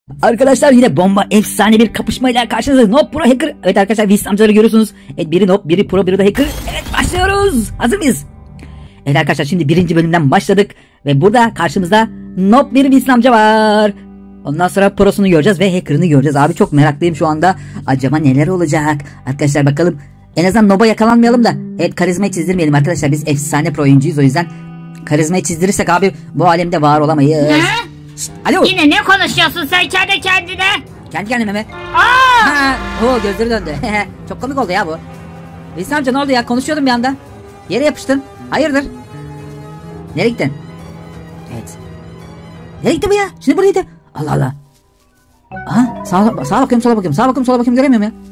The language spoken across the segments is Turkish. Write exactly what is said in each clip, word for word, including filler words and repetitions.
Arkadaşlar yine bomba efsane bir kapışmayla karşınızdayız. Noob Pro Hacker. Evet arkadaşlar Wiz amcaları görüyorsunuz. Evet biri Noob, biri Pro, biri de Hacker. Evet başlıyoruz. Hazır mıyız? Evet arkadaşlar şimdi birinci bölümden başladık. Ve burada karşımızda Noob bir Wiz amca var. Ondan sonra Pro'sunu göreceğiz ve Hacker'ını göreceğiz. Abi çok meraklıyım şu anda. Acaba neler olacak? Arkadaşlar bakalım. En azından Noob'a yakalanmayalım da. Evet karizmayı çizdirmeyelim arkadaşlar. Biz efsane pro oyuncuyuz o yüzden. Karizmayı çizdirirsek abi bu alemde var olamayız. Ne? Şşt, alo. Yine ne konuşuyorsun sen kendi kendine? Kendi kendime mi? Aa! Ha, o gözleri döndü. Çok komik oldu ya bu. Wiz amca ne oldu ya? Konuşuyordum bir anda. Yere yapıştın. Hayırdır? Nereye gittin? Evet. Nereye gitti bu ya? Şimdi buradaydı. Allah Allah. Aha, sağa, sağa bakıyorum sola bakıyorum. Sağa bakıyorum sola bakıyorum göremiyorum ya.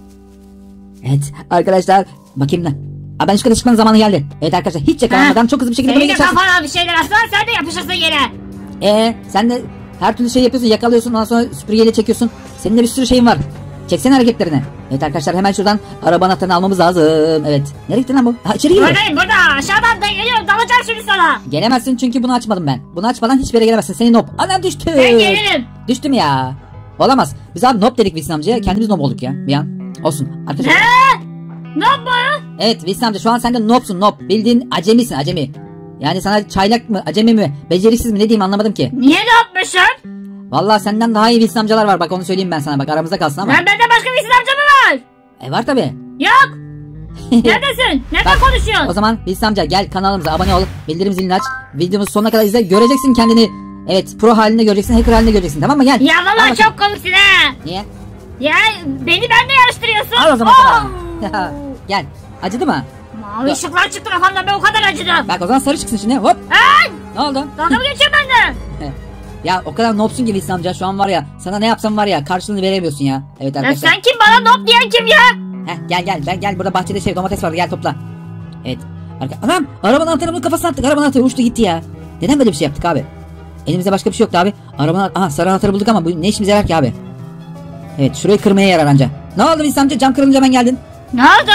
Evet arkadaşlar. Bakayım da. Aa, ben şu kadar çıkmanın zamanı geldi. Evet arkadaşlar hiç yakalanmadan çok hızlı bir şekilde buraya Senin de geçersin. kafana bir şeyler atsan sen de yapışırsın yere. Eee sen de her türlü şey yapıyorsun, yakalıyorsun, ondan sonra süpürgeyle çekiyorsun. Senin de bir sürü şeyin var. Çeksene hareketlerini. Evet arkadaşlar hemen şuradan araba anahtarını almamız lazım. Evet. Nereye gittin lan bu? Ha, içeri giriyor. Buradayım burada aşağıdan da geliyorum dalacağım şimdi sana. Gelemezsin çünkü bunu açmadım ben. Bunu açmadan hiçbir yere gelemezsin. Senin Noob. Anam düştü. Ben gelirim. Düştüm ya. Olamaz. Biz abi Noob dedik Wiz amcaya. Kendimiz Noob olduk ya bir an. Olsun. Arkadaşlar. Ne? Noob mu? Evet Wiz amca şu an sen de Noob'sun Noob. Bildiğin acemisin acemi. Yani sana çaylak mı acemi mi beceriksiz mi ne diyeyim anlamadım ki. Niye ne yapmışım? Vallahi senden daha iyi Wiz amcalar var bak onu söyleyeyim ben sana bak aramızda kalsın ama. Ben benden başka bir amca mı var? E var tabi. Yok. Neredesin? Nereden Bak, konuşuyorsun? o zaman Wiz amca gel kanalımıza abone ol. Bildirim zilini aç. Videomuzu sonuna kadar izle. Göreceksin kendini. Evet pro halinde göreceksin. Hacker halinde göreceksin. Tamam mı gel. Ya valla Al çok komiksin ha. Niye? Ya beni benimle yarıştırıyorsun. Al o zaman. Oh! sana. Gel. Acıdı mı? Mavi ışıklar çıktı kafamdan ben o kadar acıdım. Bak o zaman sarı çıksın şimdi. Hop. Ay! Ne oldu? Dalga mı geçiyorsun benden? Ya o kadar noobsun gibi Wiz amca. Şu an var ya. Sana ne yapsam var ya. Karşılığını veremiyorsun ya. Evet Ya arkadaşlar. sen kim bana noob diyen kim ya? Heh, gel gel. Ben gel. Burada bahçede şey domates vardı. Gel topla. Evet. Arka... Anam. Arabanın anahtarını kafasına attık. Arabanın anahtarı uçtu gitti ya. Neden böyle bir şey yaptık abi? Elimizde başka bir şey yoktu abi. Arabanın... Aha sarı anahtarı bulduk ama bu ne işimize yarar ki abi? Evet şurayı kırmaya yarar anca. Ne oldu Wiz amca? Cam kırılınca ben geldin. Ne oldu?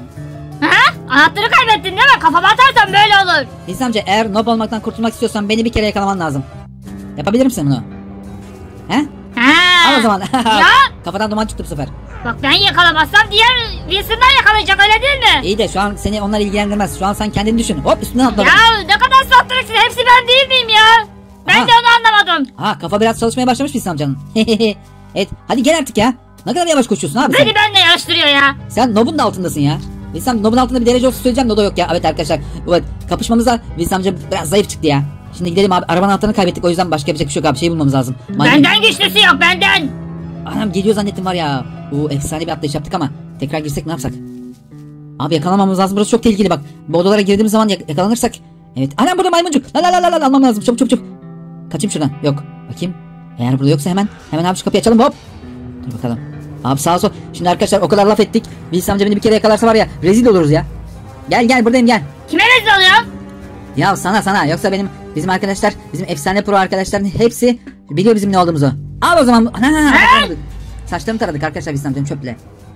Ha? Anahtarı kaybettin değil mi? Kafama atarsan böyle olur. Wiz amca eğer noob olmaktan kurtulmak istiyorsan beni bir kere yakalaman lazım. Yapabilir misin bunu? He? Ha. Al o zaman. Ya? Kafadan duman çıktı bu sefer. Bak ben yakalamazsam diğer Wilson'lar yakalayacak öyle değil mi? İyi de şu an seni onlar ilgilendirmez. Şu an sen kendini düşün. Hop üstünden atladın. Ya ne kadar sahtırıksın. Hepsi ben değil miyim ya? Ben Aha. de onu anlamadım. Ha kafa biraz çalışmaya başlamış Wiz amcanın. Evet hadi gel artık ya. Ne kadar yavaş koşuyorsun abi sen. Beni benimle yarıştırıyor ya. Sen Noob'un da altındasın ya. Wiz amca Noob'un altında bir derece olsun söyleyeceğim de o da yok ya. Evet arkadaşlar. Evet kapışmamızda Wiz amca biraz zayıf çıktı ya. Şimdi gidelim abi. Arabanın anahtarını kaybettik o yüzden başka yapacak bir şey yok abi. Şey bulmamız lazım. Manyak. Benden güçlüsü yok benden. Anam geliyor zannettim var ya. Oo efsane bir atlayış yaptık ama. Tekrar girsek ne yapsak? Abi yakalanmamız lazım. Burası çok tehlikeli bak. Bu odalara girdiğimiz zaman yak- yakalanırsak. Evet. Anam burada maymuncuk. La la la la la almam lazım. Çabuk çabuk çabuk. Kaçayım şuradan. Yok. Bakayım. Eğer burada yoksa hemen hemen abi şu kapıyı açalım hop. Dur bakalım. Abi sağa sol. Şimdi arkadaşlar o kadar laf ettik. Wiz amca beni bir kere yakalarsa var ya rezil oluruz ya. Gel gel buradayım gel. Kime rezil oluyor? Ya sana sana yoksa benim bizim arkadaşlar bizim efsane pro arkadaşların hepsi biliyor bizim ne olduğumuzu. Al o zaman. Ana, Hey! saçlarımı taradık arkadaşlar Wiz amcanın çöple.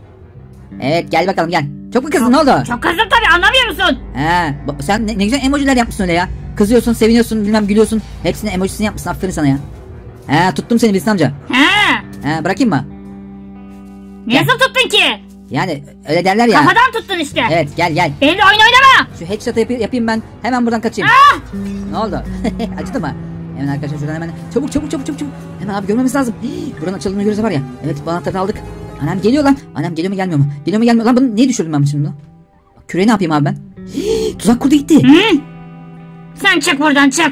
Evet gel bakalım gel. Çok mu kızdın ne oldu? Çok kızdım tabii anlamıyor musun? He, bu- sen ne, ne güzel emojiler yapmışsın öyle ya. Kızıyorsun, seviniyorsun, bilmem gülüyorsun. Hepsinin emojisini yapmışsın. Aferin sana ya. He, tuttum seni Wiz amca. He. He, bırakayım mı? Nasıl tuttun ki? Yani öyle derler ya. Kafadan tuttun işte. Evet, gel gel. Benimle oyun oynama. Şu headshot'ı yapayım, yapayım ben. Hemen buradan kaçayım. Ah! Ne oldu? Acıdı mı? Hemen arkadaşlar şuradan hemen. Çabuk çabuk çabuk çabuk. çabuk. Hemen abi görmemiz lazım. Hii, buranın açıldığını görürüz var ya. Evet, bu anahtarı aldık. Anam geliyor lan. Anam geliyor mu gelmiyor mu? Geliyor mu gelmiyor mu? Lan bunu niye düşürdüm ben şimdi bunu? Küreği ne yapayım abi ben? Hii, tuzak kurdu gitti. Hı? Sen çık buradan çık.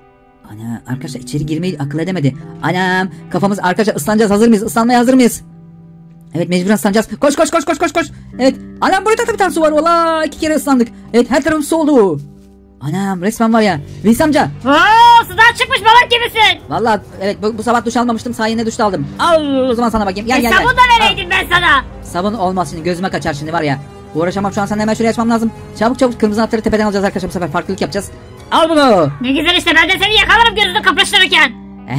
Ana arkadaşlar içeri girmeyi akıl edemedi. Anam kafamız arkadaşlar ıslanacağız hazır mıyız? Islanmaya hazır mıyız? Evet mecburen ıslanacağız. Koş koş koş koş koş koş. Evet. Anam burada da bir tane su var. Valla iki kere ıslandık. Evet her tarafım su oldu. Anam resmen var ya. Wiz amca. Oo, sudan çıkmış balık gibisin. Valla evet bu, bu sabah duş almamıştım. Sayende duş da aldım. Al o zaman sana bakayım. Gel E, gel gel. sabun da vereydim ben sana. Sabun olmaz şimdi gözüme kaçar şimdi var ya. Uğraşamam şu an senden hemen şuraya açmam lazım. Çabuk çabuk kırmızı anahtarı tepeden alacağız arkadaşlar bu sefer farklılık yapacağız. Al bunu. Ne güzel işte ben de seni yakalarım gözünü kıpırıştırırken.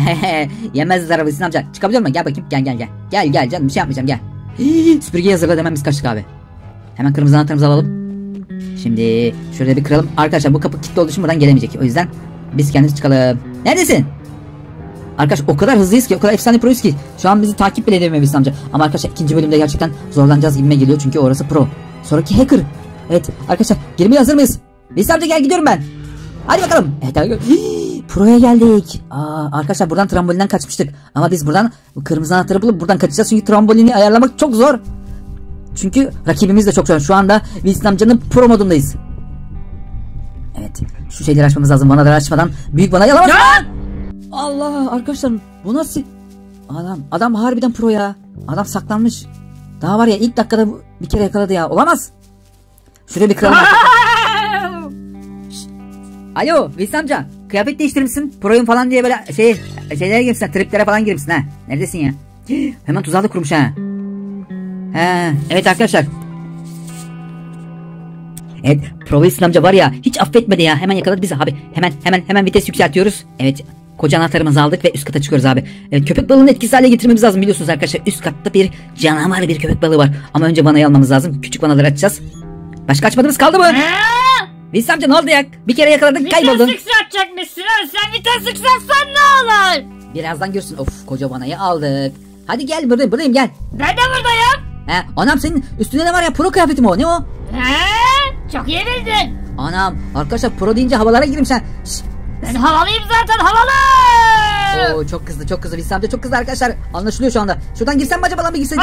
Yemez zararı Wiz amca. Çıkabiliyor musun? Gel bakayım. Gel gel gel. Gel gel canım bir şey yapmayacağım gel. Hii, süpürgeyi hazırladı hemen biz kaçtık abi. Hemen kırmızı anahtarımızı alalım. Şimdi şurada bir kıralım. Arkadaşlar bu kapı kilitli olduğu için buradan gelemeyecek. O yüzden biz kendimiz çıkalım. Neredesin? Arkadaş o kadar hızlıyız ki, o kadar efsane proyuz ki. Şu an bizi takip bile edemiyor Wilson amca. Ama arkadaşlar ikinci bölümde gerçekten zorlanacağız gibime geliyor. Çünkü orası pro. Sonraki hacker. Evet arkadaşlar girmeye hazır mıyız? Wilson amca gel, gidiyorum ben. Hadi bakalım. Evet arkadaşlar. Pro'ya geldik. Aa, arkadaşlar buradan trambolinden kaçmıştık. Ama biz buradan kırmızı anahtarı bulup buradan kaçacağız. Çünkü trambolini ayarlamak çok zor. Çünkü rakibimiz de çok zor. Şu anda Wilson amcanın pro modundayız. Evet. Şu şeyleri açmamız lazım. Vanaları açmadan büyük vana yalamaz. Allah arkadaşlar bu nasıl? Adam adam harbiden pro ya. Adam saklanmış. Daha var ya ilk dakikada bir kere yakaladı ya. Olamaz. Şuraya bir kıralım. Alo Wilson amca. Kıyafet değiştirmişsin. Proyum falan diye böyle şey şeylere girmişsin. Triplere falan girmişsin ha. Neredesin ya? Hemen tuzağı da kurmuş ha. He, evet arkadaşlar. Evet, Pro Wilson amca var ya hiç affetmedi ya. Hemen yakaladı bizi abi. Hemen hemen hemen vites yükseltiyoruz. Evet. Koca anahtarımızı aldık ve üst kata çıkıyoruz abi. Evet, köpek balığını etkisiz hale getirmemiz lazım biliyorsunuz arkadaşlar. Üst katta bir canavar bir köpek balığı var. Ama önce vanayı almamız lazım. Küçük vanaları açacağız. Başka açmadığımız kaldı mı? Wilson amca ne oldu ya? Bir kere yakaladık, kayboldun. Vites yükseltecekmişsin ha. Sen vites yükseltsen ne olur? Birazdan görsün. Of, koca vanayı aldık. Hadi gel buradayım, buradayım gel. Ben de buradayım. He, anam senin üstünde ne var ya? Pro kıyafeti mi o? Ne o? He, çok iyi bildin. Anam arkadaşlar pro deyince havalara girmiş ha. Şşş. Ben havalıyım zaten, havalı. Oo, çok kızdı çok kızdı Wilson amca, çok kızdı arkadaşlar. Anlaşılıyor şu anda. Şuradan girsem mi acaba lan, bir girseydik.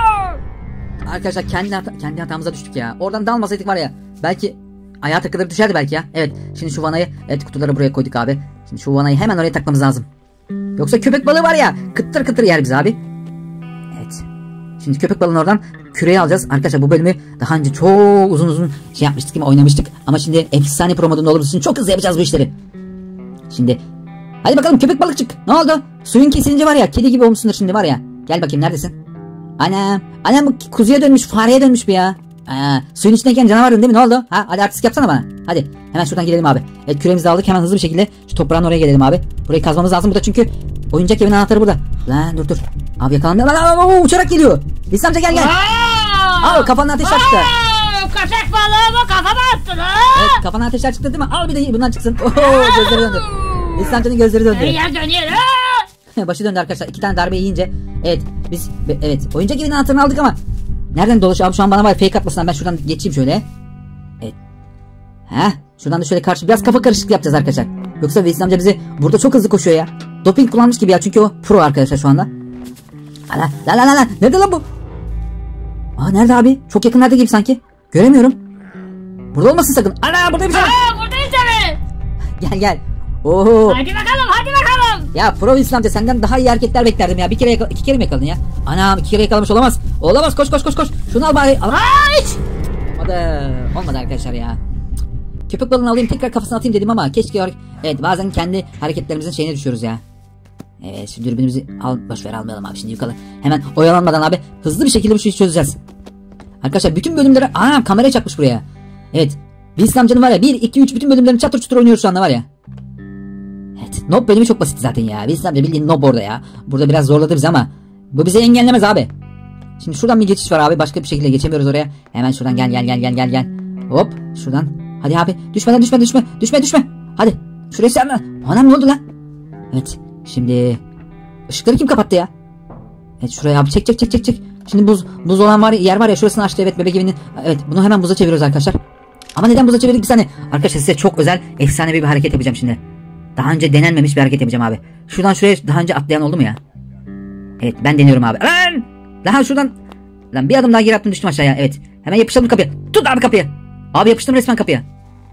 Arkadaşlar kendi hata, kendi hatamıza düştük ya. Oradan dalmasaydık var ya. Belki ayağa takılır düşerdi belki ya. Evet şimdi şu vanayı, evet kutuları buraya koyduk abi. Şimdi şu vanayı hemen oraya takmamız lazım. Yoksa köpek balığı var ya kıttır kıttır yer bizi abi. Evet. Şimdi köpek balığını oradan küreği alacağız. Arkadaşlar bu bölümü daha önce çok uzun uzun şey yapmıştık değil mi? Oynamıştık. Ama şimdi efsane pro modunda olduğumuz için çok hızlı yapacağız bu işleri. Şimdi hadi bakalım köpek balıkçık. Ne oldu? Suyun kesilince var ya kedi gibi olmuşsundur şimdi var ya. Gel bakayım neredesin? Anam. Anam bu kuzuya dönmüş, fareye dönmüş bu ya. Aa, suyun içindeyken canavardın değil mi? Ne oldu? Ha, hadi artistik yapsana bana. Hadi hemen şuradan gidelim abi. Evet küremizi de aldık, hemen hızlı bir şekilde şu toprağın oraya gelelim abi. Burayı kazmamız lazım burada çünkü oyuncak evinin anahtarı burada. Lan dur dur. Abi yakalandı. Lan lan lan uçarak geliyor. Wilson amca gel gel. Al kafandan ateşler çıktı. Köpek balığı mı, kafama attın ha? Evet kafandan ateşler çıktı değil mi? Al bir de bundan çıksın. Oho, gözleri döndü. Wilson amcanın gözleri döndü. Her yer dönüyor. Başı döndü arkadaşlar. İki tane darbe yiyince. Evet biz evet oyuncak evinin anahtarını aldık ama nereden dolaş abi, şu an bana var fake atmasından ben şuradan geçeyim şöyle. Evet. Heh, şuradan da şöyle karşı biraz kafa karışıklığı yapacağız arkadaşlar. Yoksa Wilson amca bizi burada çok hızlı koşuyor ya. Doping kullanmış gibi ya çünkü o pro arkadaşlar şu anda. Ala la la la la. Nerede lan bu? Aa nerede abi? Çok yakınlarda gibi sanki. Göremiyorum. Burada olmasın sakın. Ana buradayım sana. Aa buradayız tabii. Gel gel. Oo. Hadi bakalım, hadi bakalım. Ya pro Wilson amca senden daha iyi hareketler beklerdim ya. Bir kere yakala, iki kere mi yakaladın ya? Anam iki kere yakalamış olamaz. Olamaz, koş koş koş koş. Şunu al bari. Al. Ay! Olmadı. Olmadı arkadaşlar ya. Köpek balığını alayım tekrar kafasına atayım dedim ama keşke. Evet bazen kendi hareketlerimizin şeyine düşüyoruz ya. Evet şu dürbünümüzü al, boşver almayalım abi şimdi yukarı. Hemen oyalanmadan abi hızlı bir şekilde bu işi çözeceğiz. Arkadaşlar bütün bölümleri aa kameraya çakmış buraya. Evet. Wilson amcanın var ya bir iki üç bütün bölümlerini çatır çutur oynuyoruz şu anda var ya. Evet. Nob bölümü çok basit zaten ya. Wilson amca bildiğin nob orada ya. Burada biraz zorladı bizi ama bu bize engellemez abi. Şimdi şuradan bir geçiş var abi. Başka bir şekilde geçemiyoruz oraya. Hemen şuradan gel gel gel gel gel gel. Hop şuradan. Hadi abi. Düşmeden düşme düşme. Düşme düşme. Hadi. Şuraya serme. Anam ne oldu lan? Evet. Şimdi ışıkları kim kapattı ya? Evet şuraya abi çek çek çek çek çek. Şimdi buz buz olan var yer var ya şurasını açtı evet bebek evinin. Evet bunu hemen buza çeviriyoruz arkadaşlar. Ama neden buza çevirdik bir saniye? Arkadaşlar size çok özel efsane bir hareket yapacağım şimdi. Daha önce denenmemiş bir hareket yapacağım abi. Şuradan şuraya daha önce atlayan oldu mu ya? Evet ben deniyorum abi. Lan! Lan şuradan. Lan bir adım daha geri attım düştüm aşağıya. Evet. Hemen yapıştırdım kapıya. Tut abi kapıyı. Abi yapıştım resmen kapıya.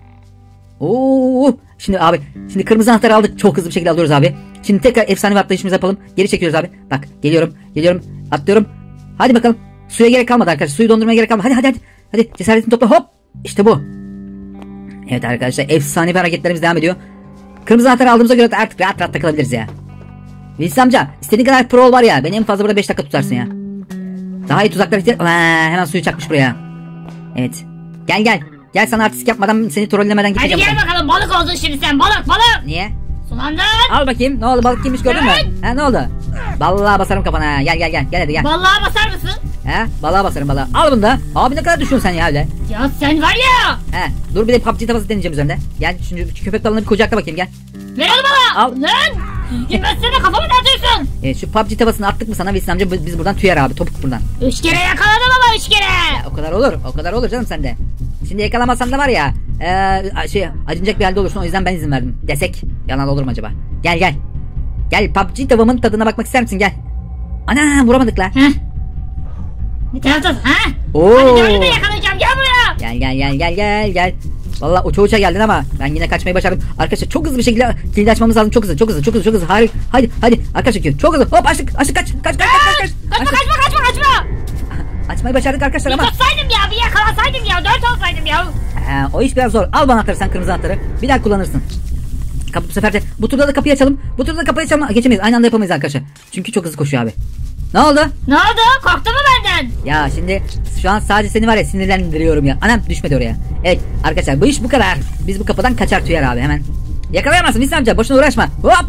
Oo! Şimdi abi. Şimdi kırmızı anahtarı aldık. Çok hızlı bir şekilde alıyoruz abi. Şimdi tekrar efsane bir atlayışımızı yapalım. Geri çekiyoruz abi. Bak geliyorum. Geliyorum. Atlıyorum. Hadi bakalım. Suya gerek kalmadı arkadaşlar. Suyu dondurmaya gerek kalmadı. Hadi hadi hadi. Hadi cesaretini topla. Hop. İşte bu. Evet arkadaşlar. Efsane bir hareketlerimiz devam ediyor. Kırmızı anahtarı aldığımıza göre artık rahat rahat takılabiliriz ya. Wilson amca istediğin kadar pro ol var ya. Beni en fazla burada beş dakika tutarsın ya. Daha iyi tuzaklar ihtiyaç. Hemen suyu çakmış buraya. Evet. Gel gel. Gel sana artistik yapmadan seni trollemeden Hadi gideceğim. gel bakalım, balık oldun şimdi sen, balık balık. Niye? Sulandın. Al bakayım. Ne oldu balık kimmiş gördün mü? Ha ne oldu? Balığa basarım kafana. Gel gel gel. Gel hadi gel. Balığa basar mısın? He balığa basarım balığa. Al bunu da. Abi ne kadar düşüyorsun sen ya öyle. Ya sen var ya. He dur bir de P U B G tavası deneyeceğim üzerinde. Gel şimdi köpek balığını bir kucakla bakayım gel. Ver onu bana. Al. Lan. Gitmezsene, kafamı dağıtıyorsun. Evet, şu P U B G tavasını attık mı sana Wilson amca, biz buradan tüyer abi, topuk buradan. Üç kere yakaladım ama üç kere. Ya, o kadar olur, o kadar olur canım sende. Şimdi yakalamazsan da var ya ee, şey acınacak bir halde olursun, o yüzden ben izin verdim desek yalan olur mu acaba? Gel gel. Gel P U B G tavamın tadına bakmak ister misin, gel. Ana vuramadık la. Heh. Bir taraftasın ha? Oo. Hadi dördünü de yakalayacağım, gel buraya. Gel gel gel gel gel gel. Vallahi uça uça geldin ama ben yine kaçmayı başardım. Arkadaşlar çok hızlı bir şekilde kilidi açmamız lazım. Çok hızlı, çok hızlı, çok hızlı, çok hızlı. Hadi, hadi, hadi. Arkadaşlar çok hızlı. Hop açtık, açtık, kaç, kaç, kaç, kaç, kaç. Kaçma, kaçma, kaçma, kaçma. Açmayı başardık arkadaşlar bir ama. Bir tutsaydım ya, bir yakalasaydım ya, dört olsaydım ya. He, o iş biraz zor. Al bana anahtarı, sen kırmızı anahtarı. Bir daha kullanırsın. Kapı bu sefer de bu turda da kapıyı açalım. Bu turda da kapıyı açalım. Geçemeyiz. Aynı anda yapamayız arkadaşlar. Çünkü çok hızlı koşuyor abi. Ne oldu? Ne oldu? Korktun mu benden? Ya şimdi şu an sadece seni var ya sinirlendiriyorum ya. Anam düşmedi oraya. Evet arkadaşlar bu iş bu kadar. Biz bu kapıdan kaçar tüyer abi hemen. Yakalayamazsın İslam amca, boşuna uğraşma. Hop.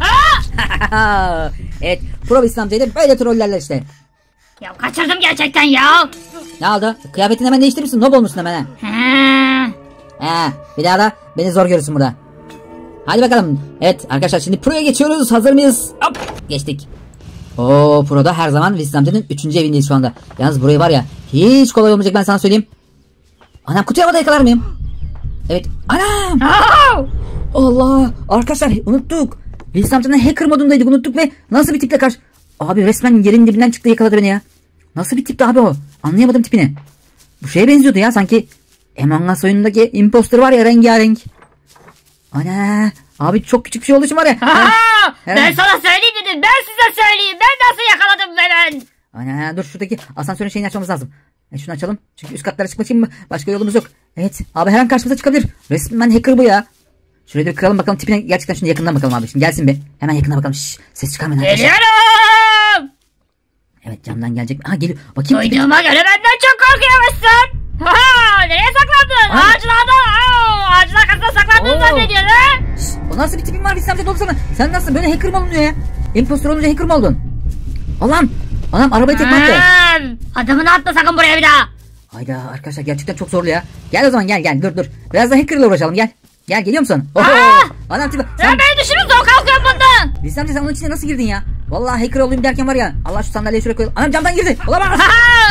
Evet Pro İslam amcayla böyle trollerler işte. Ya kaçırdım gerçekten ya. Ne oldu? Kıyafetini hemen değiştirmişsin. Nob olmuşsun hemen ha. He. He. Bir daha da beni zor görürsün burada. Hadi bakalım. Evet arkadaşlar şimdi Pro'ya geçiyoruz. Hazır mıyız? Hop. Geçtik. Oo Pro'da her zaman Wilson amcanın üçüncü evindeyiz şu anda. Yalnız burayı var ya hiç kolay olmayacak, ben sana söyleyeyim. Anam kutuyu havada yakalar mıyım? Evet. Anam. Allah. Arkadaşlar unuttuk. Wilson amcanın hacker modundaydık, unuttuk ve nasıl bir tiple karşı. Abi resmen yerin dibinden çıktı, yakaladı beni ya. Nasıl bir tipti abi o? Anlayamadım tipini. Bu şeye benziyordu ya sanki. Among Us oyunundaki imposter var ya, rengarenk. Ana. Abi çok küçük bir şey olduğu için var ya. Ha, ben sana söyleyeyim dedim. Ben size söyleyeyim. Ben nasıl yakaladım ben? Ana dur, şuradaki asansörün şeyini açmamız lazım. E şunu açalım. Çünkü üst katlara çıkmak için başka yolumuz yok. Evet abi her an karşımıza çıkabilir. Resmen hacker bu ya. Şurayı da kıralım bakalım tipine, gerçekten şunu yakından bakalım abi. Şimdi gelsin bir. Hemen yakından bakalım. Şşş, ses çıkarmayın arkadaşlar. Geliyorum. Evet camdan gelecek mi? Ha geliyor. Bakayım. Duyduğuma göre benden çok korkuyormuşsun. Ha, nereye saklandın? Ay. Ağaçlarda. Aa, ağacın arkasında saklandığını Oo. zannediyorsun ha? Şşş, o nasıl bir tipin var Wilson amca, sana. Sen nasıl böyle hacker mı olunuyor ya? Impostor olunca hacker mı oldun? Allah'ım. Anam arabayı tekme attı. Hmm, adamını atma sakın buraya bir daha. Hayda arkadaşlar gerçekten çok zorlu ya. Gel o zaman gel gel dur dur. Biraz da hacker'la uğraşalım gel. Gel geliyor musun? Oho. Aa! Anam tipi. Sen beni düşünün, zor kalkıyorum bundan. Wilson amca sen onun içine nasıl girdin ya? Vallahi hacker olayım derken var ya. Allah şu sandalyeyi şuraya koyalım. Anam camdan girdi. Olamaz.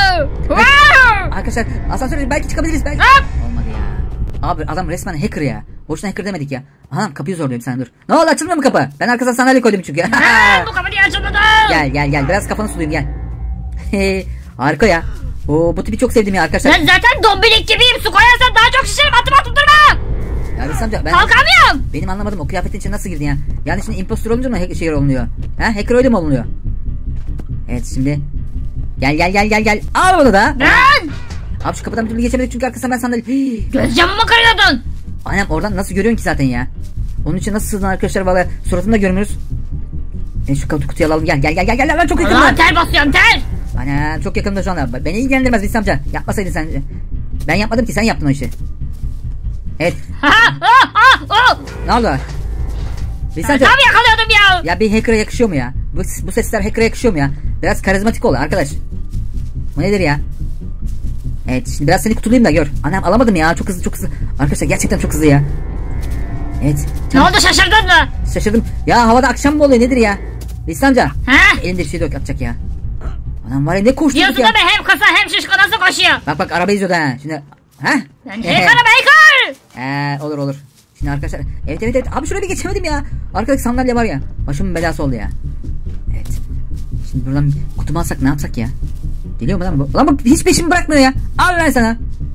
Arkadaşlar asansöre belki çıkabiliriz belki. Hop. Olmadı ya. Abi adam resmen hacker ya. Boşuna hacker demedik ya. Anam kapıyı zorluyorum sen dur. Ne oldu, açılmıyor mu kapı? Ben arkasına sandalye koydum çünkü. Ha, bu kapı niye açılmadı? Gel gel gel biraz kafanı sulayayım gel. Harika ya. Oo, bu tipi çok sevdim ya arkadaşlar. Ben zaten dombilik gibiyim. Su koyarsan daha çok şişerim. Atıp atıp durma. Ya Wilson amca ben... Kalkamıyorum. Benim anlamadım, o kıyafetin içine nasıl girdin ya? Yani şimdi impostor olunca mı hack şey olunuyor? Ha, hacker öyle mi olunuyor? Evet şimdi. Gel gel gel gel gel. Al bunu da. Ben. Abi şu kapıdan bir türlü geçemedik çünkü arkasından ben sandalye. Göz camımı kırıyordun. Anam oradan nasıl görüyorsun ki zaten ya? Onun için nasıl sığdın arkadaşlar, valla suratını da görmüyoruz. E şu kutuyu alalım, gel gel gel gel gel lan, çok yakında. Ulan ter basıyorum ter. Anam çok yakında şu anda. Beni ilgilendirmez Wilson amca. Yapmasaydın sen. Ben yapmadım ki, sen yaptın o işi. Evet. Ha ha ha ha. Ne oldu? Wilson amca. Tam yakalıyordum ya. Ya bir hacker'a yakışıyor mu ya? Bu, bu sesler hacker'a yakışıyor mu ya? Biraz karizmatik ol arkadaş. Bu nedir ya? Evet şimdi biraz seni kutulayayım da gör. Anam alamadım ya, çok hızlı çok hızlı. Arkadaşlar gerçekten çok hızlı ya. Evet. Ne oldu, şaşırdın mı? Şaşırdım. Ya havada akşam mı oluyor nedir ya? Wilson amca. Ha? Elinde bir şey de yok atacak ya. Anam var ya ne koşturduk Diyorsun ya. değil mi? Hem kasa hem şişko nasıl koşuyor? Bak bak araba izliyordu ha. Şimdi. Ha? Ben hacker'ım hacker. Eee olur olur. Şimdi arkadaşlar. Evet evet evet. Abi şuraya bir geçemedim ya. Arkadaki sandalye var ya. Başımın belası oldu ya. Evet. Şimdi buradan kutumu alsak ne yapsak ya? Geliyor mu lan bu? Lan bu hiç peşimi bırakmıyor ya. Al ben sana.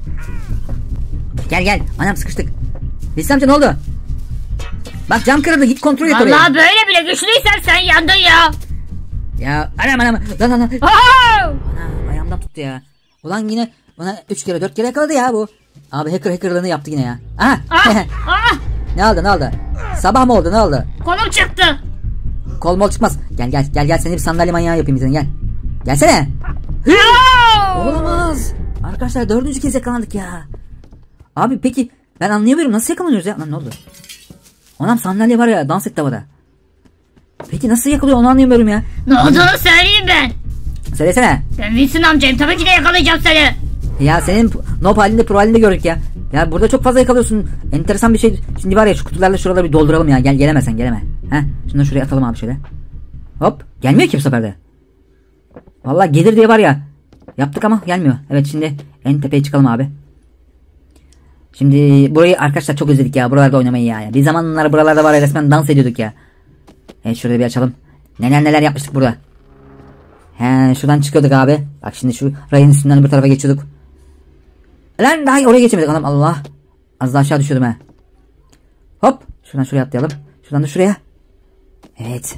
Gel gel. Anam sıkıştık. Wilson amca ne oldu? Bak cam kırıldı, git kontrol et orayı. Vallahi böyle bile güçlüysen sen yandın ya. Ya anam anam. Lan lan lan. Aa! Ana ayağımdan tuttu ya. Ulan yine bana üç kere dört kere yakaladı ya bu. Abi hacker hackerlığını yaptı yine ya. Aha. Ah, ah, Ne oldu ne oldu? Sabah mı oldu ne oldu? kolum çıktı. Kol mol çıkmaz. Gel gel gel gel seni bir sandalye manyağı yapayım seni gel. Gelsene. Aa! Olamaz. Arkadaşlar dördüncü kez yakalandık ya. Abi peki ben anlayamıyorum, nasıl yakalanıyoruz ya? Lan ne oldu? Anam sandalye var ya, dans etti havada. Peki nasıl yakalıyor onu anlayamıyorum ya. Ne olduğunu söyleyeyim ben. Söylesene. Ben Wilson amcayım, tabii ki de yakalayacağım seni. Ya senin noob halinde pro halinde gördük ya. Ya burada çok fazla yakalıyorsun. Enteresan bir şey. Şimdi var ya şu kutularla şuraları bir dolduralım ya. Gel gelemezsen geleme. Heh, şunu da şuraya atalım abi şöyle. Hop, gelmiyor ki bu sefer de. Vallahi gelir diye var ya. Yaptık ama gelmiyor. Evet, şimdi en tepeye çıkalım abi. Şimdi burayı arkadaşlar çok özledik ya. Buralarda oynamayı ya. Bir zamanlar buralarda var ya, resmen dans ediyorduk ya. Evet, şurada bir açalım. Neler neler yapmıştık burada. He, şuradan çıkıyorduk abi. Bak şimdi şu rayın üstünden bir tarafa geçiyorduk. Lan daha oraya geçemedik anam, Allah. Az daha aşağı düşüyordum he. Hop, şuradan şuraya atlayalım. Şuradan da şuraya. Evet.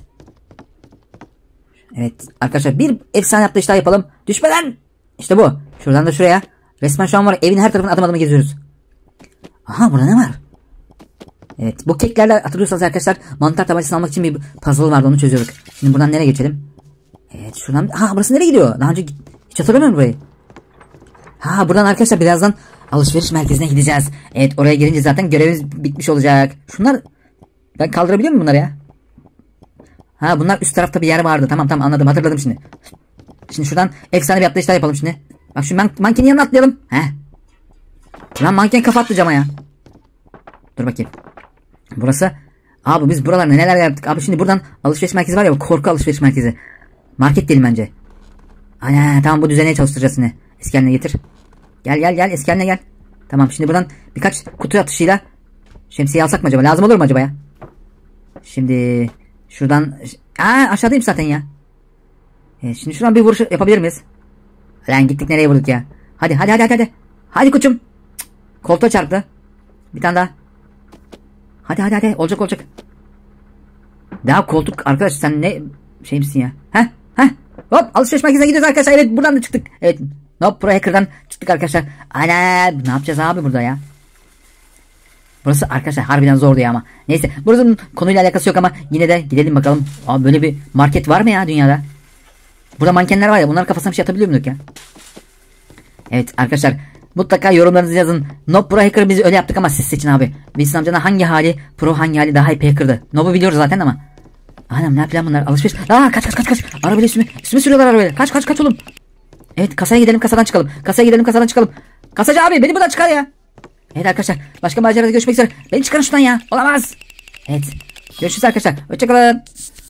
Evet arkadaşlar, bir efsane atlayış daha yapalım. Düşmeden. İşte bu. Şuradan da şuraya. Resmen şu an var, evin her tarafını adım adım geziyoruz. Aha, burada ne var? Evet, bu keklerle hatırlıyorsanız arkadaşlar, mantar tabancasını almak için bir puzzle vardı, onu çözüyorduk. Şimdi buradan nereye geçelim? Evet, şuradan. Ha, burası nereye gidiyor? Daha önce hiç hatırlamıyorum burayı. Ha, buradan arkadaşlar birazdan alışveriş merkezine gideceğiz. Evet, oraya gelince zaten görevimiz bitmiş olacak. Şunlar, ben kaldırabiliyor muyum bunları ya? Ha, bunlar üst tarafta bir yer vardı. Tamam tamam, anladım, hatırladım şimdi. Şimdi şuradan efsane bir atlayış daha yapalım şimdi. Bak şu man mankenin yanına atlayalım. He. Lan manken kafa attı cama ya. Dur bakayım. Burası. Abi biz buralarda neler yaptık. Abi şimdi buradan alışveriş merkezi var ya, korku alışveriş merkezi. Market değil bence. Ana tamam, bu düzeneye çalıştıracağız yine. Eski haline getir. Gel gel gel, eski haline gel. Tamam, şimdi buradan birkaç kutu atışıyla şemsiye alsak mı acaba? Lazım olur mu acaba ya? Şimdi şuradan. Aa, aşağıdayım zaten ya. Evet, şimdi şuradan bir vuruş yapabilir miyiz? Lan gittik, nereye vurduk ya? Hadi hadi hadi hadi. Hadi koçum. Cık, koltuğa çarptı. Bir tane daha. Hadi hadi hadi, olacak olacak. Daha koltuk arkadaş, sen ne şey misin ya? Heh heh. Hop, alışveriş merkezine gidiyoruz arkadaşlar. Evet, buradan da çıktık. Evet, Noob Pro Hacker'dan çıktık arkadaşlar. Ana, ne yapacağız abi burada ya? Burası arkadaşlar harbiden zordu ya ama. Neyse, buranın konuyla alakası yok ama yine de gidelim bakalım. Abi böyle bir market var mı ya dünyada? Burada mankenler var ya, bunların kafasına bir şey atabiliyor muyduk ya? Evet arkadaşlar, mutlaka yorumlarınızı yazın. Noob Pro Hacker bizi öyle yaptık ama siz seçin abi. Wilson amcanın hangi hali pro, hangi hali daha hype hacker'dı? Noob'u biliyoruz zaten ama. Anam, ne yapıyor bunlar? Alışveriş. Aa, kaç kaç kaç kaç. Arabayla üstüme, üstüme sürüyorlar arabayla. Kaç kaç kaç oğlum. Evet, kasaya gidelim, kasadan çıkalım. Kasaya gidelim, kasadan çıkalım. Kasacı abi, beni buradan çıkar ya. Evet arkadaşlar, başka macerada görüşmek üzere. Beni çıkarın şuradan ya. Olamaz. Evet. Görüşürüz arkadaşlar. Hoşçakalın.